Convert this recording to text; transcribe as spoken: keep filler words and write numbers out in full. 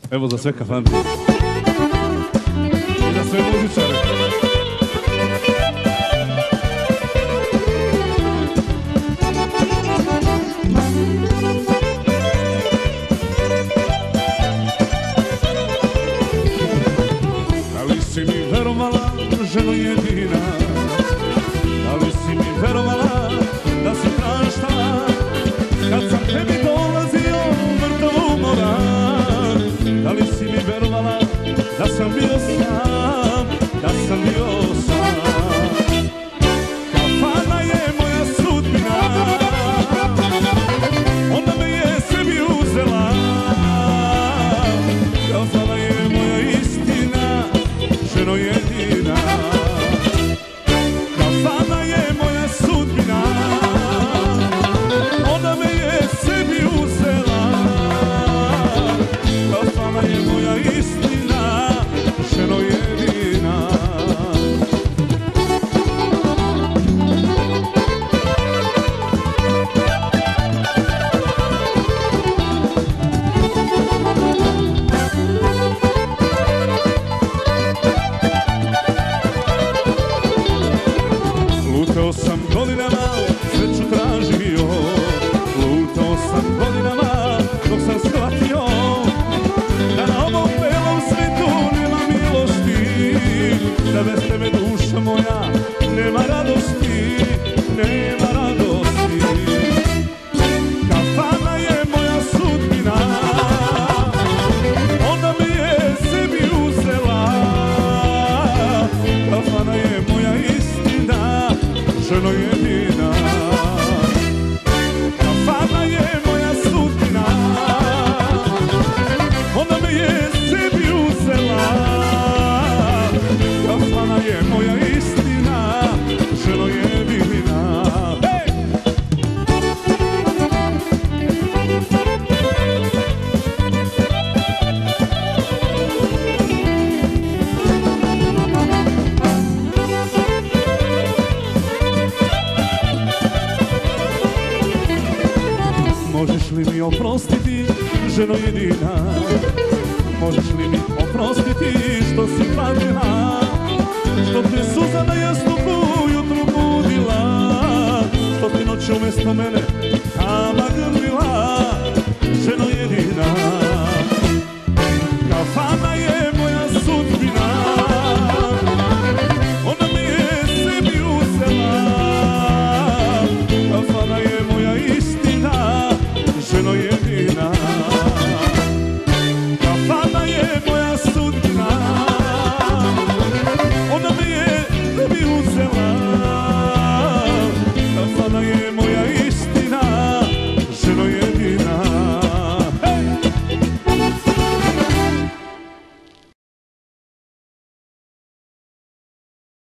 Evo za sve kafante i za sve muzičare. Da li si mi verovala, ženo jedina? Da li si mi verovala da si praštala kad sam tebi dolazio mrtav umoran? Da li si mi verovala da sam bio sam, da sam bio sam? Kafana je moja sudbina, ona me je sebi uzela. Kafana je moja istina, ženo jedina. Kafana je moja sudbina, ona me je sebi uzela. Kafana je moja istina, ženo jedina. Lutao sam godinama, sreću tražio. Lutao sam godinama, dok sam shvatio da na ovom belom svijetu nema milosti, da bez tebe duša moja nema radosti, nema radosti. Kafana je moja sudbina, ona me je sebi uzela. Kafana je moja istina, ženo jedina. Kafana je moja sudbina, ona me je sebi uzela. Kafana je moja istina, ženo jedina. Hej! Možeš li mi oprostiti, ženo jedina? Možeš li mi oprostiti što si patila? Što te suza na jasnu ujutru budila? Što ti noću umjesto mene